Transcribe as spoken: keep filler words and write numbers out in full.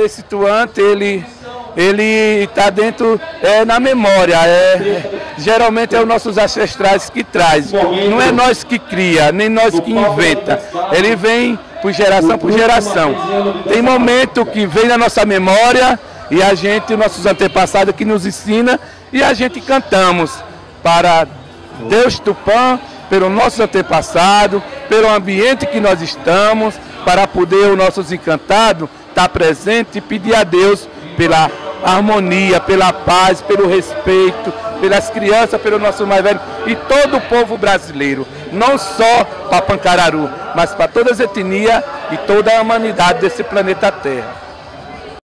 esse tuante, ele ele está dentro, é, na memória, é, geralmente é os nossos ancestrais que traz, não é nós que cria, nem nós que inventa, ele vem por geração por geração. Tem momento que vem na nossa memória e a gente, nossos antepassados que nos ensina, e a gente cantamos para Deus Tupã, pelo nosso antepassado, pelo ambiente que nós estamos, para poder os nossos encantados estar presentes e pedir a Deus pela harmonia, pela paz, pelo respeito, pelas crianças, pelo nosso mais velho e todo o povo brasileiro, não só para Pancararu, mas para todas as etnias e toda a humanidade desse planeta Terra.